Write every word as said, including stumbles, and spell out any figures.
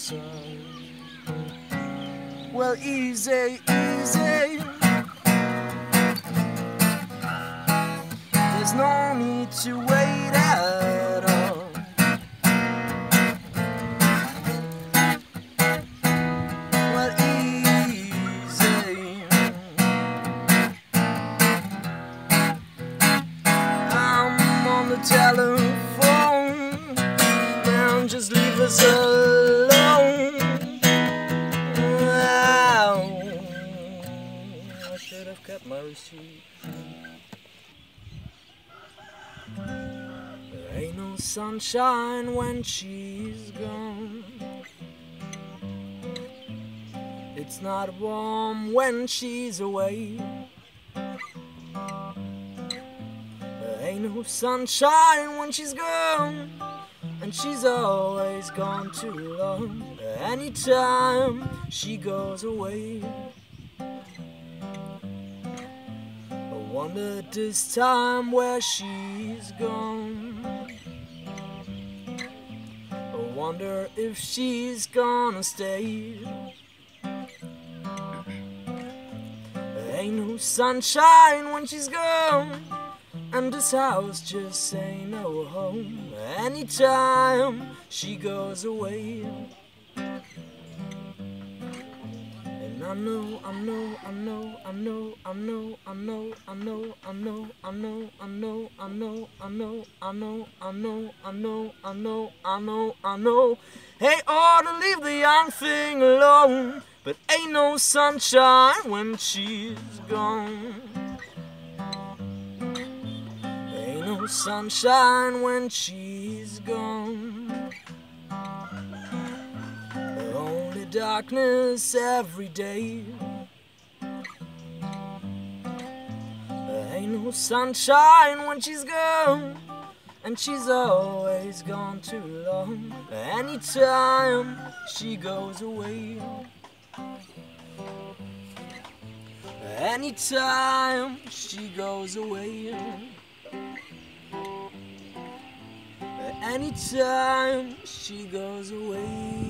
side. Well, easy, easy. There's no need to wait at all. Well, easy. I'm on the telephone. Now just leave us alone. Wow. I should have kept my receipt. There ain't no sunshine when she's gone. It's not warm when she's away. There ain't no sunshine when she's gone, and she's always gone too long. Anytime she goes away, I wonder this time where she's gone. I wonder if she's gonna stay. There ain't no sunshine when she's gone, and this house just ain't no home. Anytime she goes away. And I know, I know, I know, I know, I know, I know, I know, I know, I know, I know, I know, I know, I know, I know, I know, I know, I know, I know. Hey, ought to leave the young thing alone, but ain't no sunshine when she's gone. Ain't no sunshine when she's gone. Only darkness every day. Ain't no sunshine when she's gone, and she's always gone too long. Anytime she goes away. Anytime she goes away. Anytime she goes away.